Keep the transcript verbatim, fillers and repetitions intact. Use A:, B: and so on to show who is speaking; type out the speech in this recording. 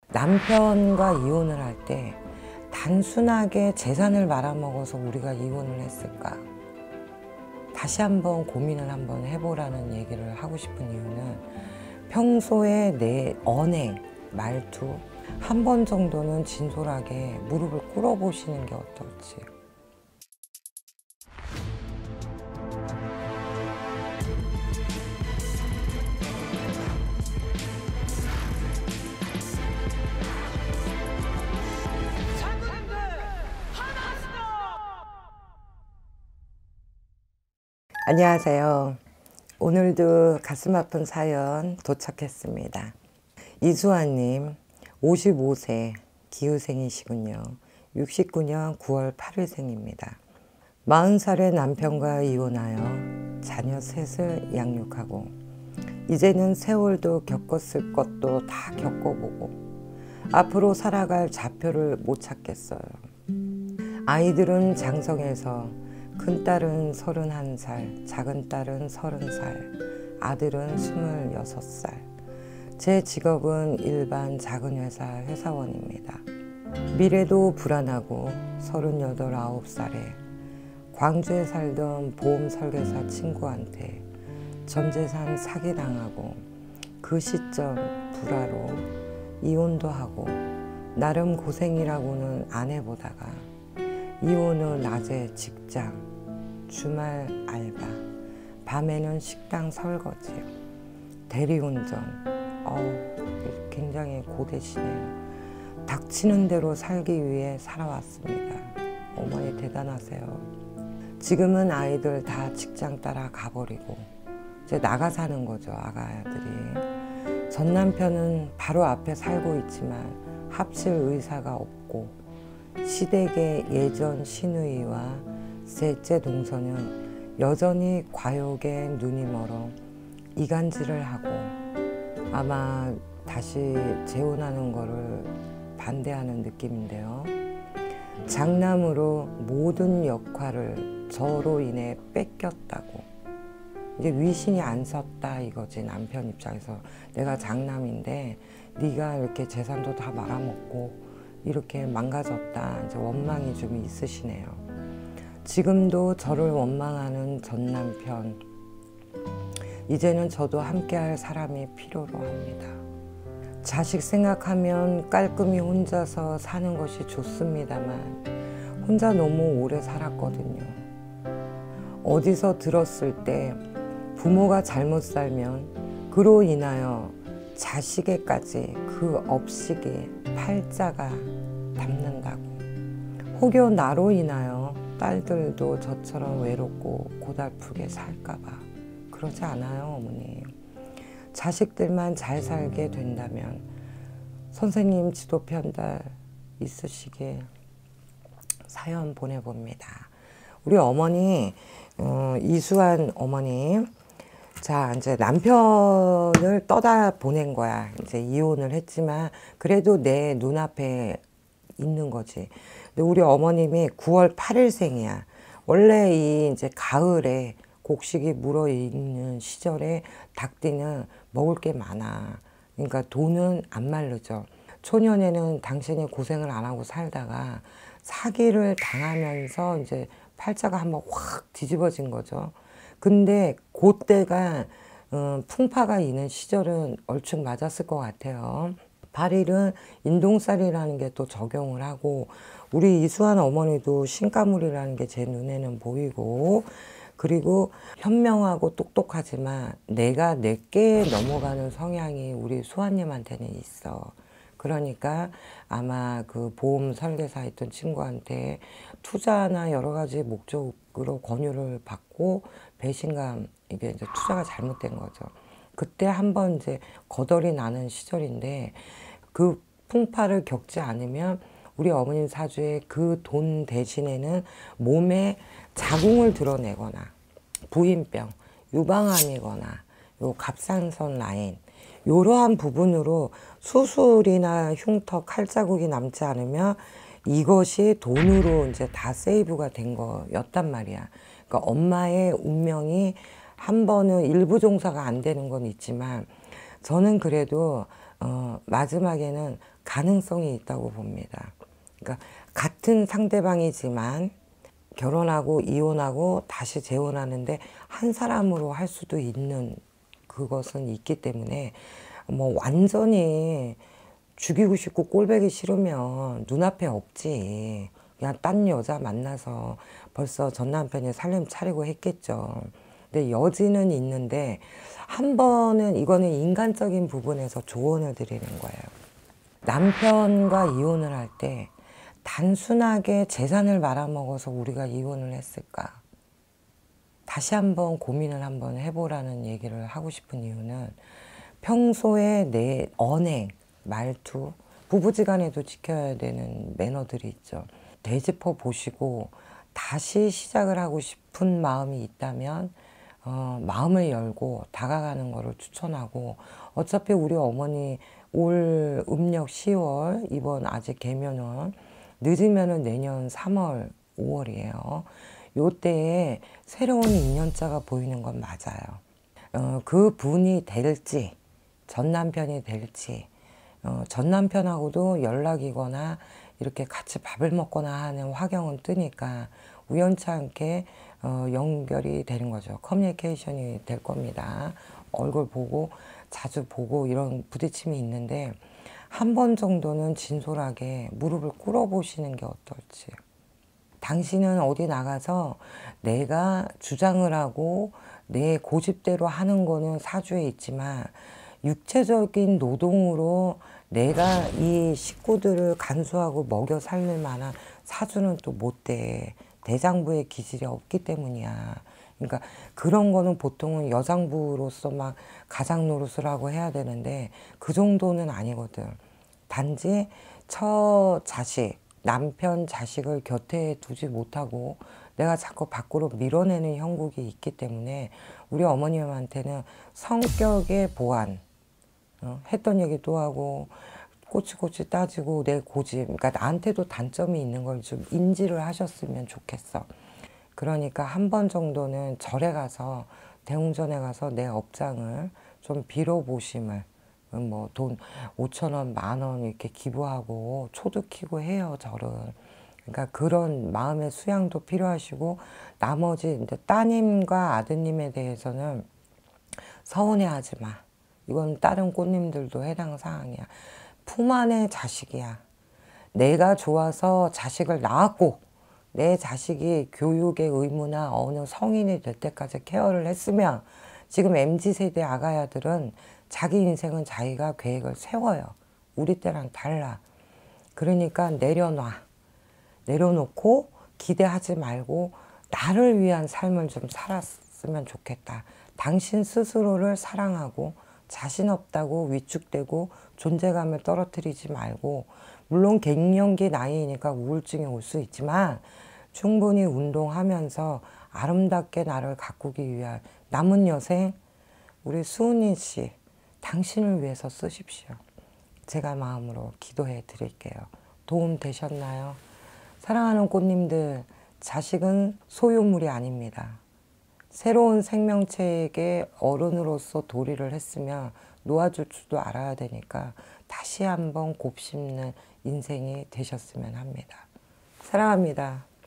A: 남편과 이혼을 할 때 단순하게 재산을 말아먹어서 우리가 이혼을 했을까? 다시 한번 고민을 한번 해보라는 얘기를 하고 싶은 이유는 평소에 내 언행, 말투 한 번 정도는 진솔하게 무릎을 꿇어보시는 게 어떨지. 안녕하세요. 오늘도 가슴 아픈 사연 도착했습니다. 이수아님, 오십오 세 기후생이시군요. 육십구 년 구월 팔일생입니다. 마흔 살의 남편과 이혼하여 자녀 셋을 양육하고 이제는 세월도 겪었을 것도 다 겪어보고 앞으로 살아갈 좌표를 못 찾겠어요. 아이들은 장성해서 큰딸은 서른한 살, 작은 딸은 서른 살, 아들은 스물여섯 살. 제 직업은 일반 작은 회사 회사원입니다. 미래도 불안하고 서른여덟, 아홉 살에 광주에 살던 보험 설계사 친구한테 전재산 사기당하고 그 시점 불화로 이혼도 하고 나름 고생이라고는 안 해보다가 이혼 후 낮에 직장, 주말 알바, 밤에는 식당 설거지, 대리운전, 어우, 굉장히 고되시네요. 닥치는 대로 살기 위해 살아왔습니다. 어머니 대단하세요. 지금은 아이들 다 직장 따라 가버리고 이제 나가 사는 거죠, 아가들이. 전 남편은 바로 앞에 살고 있지만 합칠 의사가 없고 시댁의 예전 시누이와 셋째 동서는 여전히 과욕에 눈이 멀어 이간질을 하고 아마 다시 재혼하는 거를 반대하는 느낌인데요. 장남으로 모든 역할을 저로 인해 뺏겼다고. 이제 위신이 안 섰다 이거지. 남편 입장에서 내가 장남인데 네가 이렇게 재산도 다 말아먹고 이렇게 망가졌다. 이제 원망이 좀 있으시네요. 지금도 저를 원망하는 전 남편. 이제는 저도 함께할 사람이 필요로 합니다. 자식 생각하면 깔끔히 혼자서 사는 것이 좋습니다만 혼자 너무 오래 살았거든요. 어디서 들었을 때 부모가 잘못 살면 그로 인하여 자식에까지 그 업식이 팔자가 닮는다고. 혹여 나로 인하여 딸들도 저처럼 외롭고 고달프게 살까봐. 그러지 않아요, 어머니. 자식들만 잘 살게 된다면 선생님 지도 편달 있으시게 사연 보내봅니다. 우리 어머니, 어, 이수한 어머니. 자, 이제 남편을 떠다 보낸 거야. 이제 이혼을 했지만 그래도 내 눈앞에 있는 거지. 근데 우리 어머님이 구월 팔일생이야. 원래 이 이제 가을에 곡식이 물어있는 시절에 닭띠는 먹을 게 많아. 그러니까 돈은 안 마르죠. 초년에는 당신이 고생을 안 하고 살다가 사기를 당하면서 이제 팔자가 한번 확 뒤집어진 거죠. 근데 그때가 어, 풍파가 있는 시절은 얼추 맞았을 것 같아요. 팔일은 인동살이라는 게 또 적용을 하고 우리 이수한 어머니도 신가물이라는 게 제 눈에는 보이고 그리고 현명하고 똑똑하지만 내가 내게 넘어가는 성향이 우리 수아님한테는 있어. 그러니까 아마 그 보험 설계사 했던 친구한테 투자나 여러 가지 목적으로 권유를 받고 배신감, 이게 이제 투자가 잘못된 거죠. 그때 한번 이제 거덜이 나는 시절인데 그 풍파를 겪지 않으면 우리 어머님 사주에 그 돈 대신에는 몸에 자궁을 드러내거나 부인병, 유방암이거나 요 갑상선 라인 이러한 부분으로 수술이나 흉터, 칼자국이 남지 않으면 이것이 돈으로 이제 다 세이브가 된 거였단 말이야. 그러니까 엄마의 운명이 한 번은 일부 종사가 안 되는 건 있지만 저는 그래도 어, 마지막에는 가능성이 있다고 봅니다. 그러니까 같은 상대방이지만 결혼하고 이혼하고 다시 재혼하는데 한 사람으로 할 수도 있는 그것은 있기 때문에 뭐 완전히 죽이고 싶고 꼴보기 싫으면 눈앞에 없지. 그냥 딴 여자 만나서 벌써 전 남편이 살림 차리고 했겠죠. 근데 여지는 있는데 한 번은 이거는 인간적인 부분에서 조언을 드리는 거예요. 남편과 이혼을 할 때 단순하게 재산을 말아먹어서 우리가 이혼을 했을까? 다시 한번 고민을 한번 해보라는 얘기를 하고 싶은 이유는 평소에 내 언행, 말투, 부부지간에도 지켜야 되는 매너들이 있죠. 되짚어 보시고 다시 시작을 하고 싶은 마음이 있다면 어, 마음을 열고 다가가는 것을 추천하고, 어차피 우리 어머니 올 음력 시월, 이번 아직 개면은 늦으면은 내년 삼월, 오월이에요. 요때에 새로운 인연자가 보이는 건 맞아요. 어, 그 분이 될지, 전 남편이 될지, 어, 전 남편하고도 연락이거나 이렇게 같이 밥을 먹거나 하는 화경은 뜨니까 우연치 않게 어, 연결이 되는 거죠. 커뮤니케이션이 될 겁니다. 얼굴 보고 자주 보고 이런 부딪힘이 있는데 한 번 정도는 진솔하게 무릎을 꿇어보시는 게 어떨지. 당신은 어디 나가서 내가 주장을 하고 내 고집대로 하는 거는 사주에 있지만 육체적인 노동으로 내가 이 식구들을 간수하고 먹여 살릴 만한 사주는 또 못 돼. 대장부의 기질이 없기 때문이야. 그러니까 그런 거는 보통은 여장부로서 막 가장 노릇을 하고 해야 되는데 그 정도는 아니거든. 단지 처 자식, 남편 자식을 곁에 두지 못하고 내가 자꾸 밖으로 밀어내는 형국이 있기 때문에 우리 어머님한테는 성격의 보완, 어, 했던 얘기 또 하고 꼬치꼬치 따지고 내 고집, 그러니까 나한테도 단점이 있는 걸 좀 인지를 하셨으면 좋겠어. 그러니까 한 번 정도는 절에 가서, 대웅전에 가서 내 업장을 좀 빌어보심을, 뭐 돈 오천 원, 만 원 이렇게 기부하고 초도 키고 해요, 절은. 그러니까 그런 마음의 수양도 필요하시고, 나머지 이제 따님과 아드님에 대해서는 서운해하지 마. 이건 다른 꽃님들도 해당 사항이야. 품 안의 자식이야. 내가 좋아서 자식을 낳았고 내 자식이 교육의 의무나 어느 성인이 될 때까지 케어를 했으면 지금 엠지 세대 아가야들은 자기 인생은 자기가 계획을 세워요. 우리 때랑 달라. 그러니까 내려놔. 내려놓고 기대하지 말고 나를 위한 삶을 좀 살았으면 좋겠다. 당신 스스로를 사랑하고 자신 없다고 위축되고 존재감을 떨어뜨리지 말고, 물론 갱년기 나이니까 우울증이 올 수 있지만 충분히 운동하면서 아름답게 나를 가꾸기 위한 남은 여생 우리 수은이 씨 당신을 위해서 쓰십시오. 제가 마음으로 기도해 드릴게요. 도움 되셨나요? 사랑하는 꽃님들, 자식은 소유물이 아닙니다. 새로운 생명체에게 어른으로서 도리를 했으면 놓아줄 줄도 알아야 되니까 다시 한번 곱씹는 인생이 되셨으면 합니다. 사랑합니다.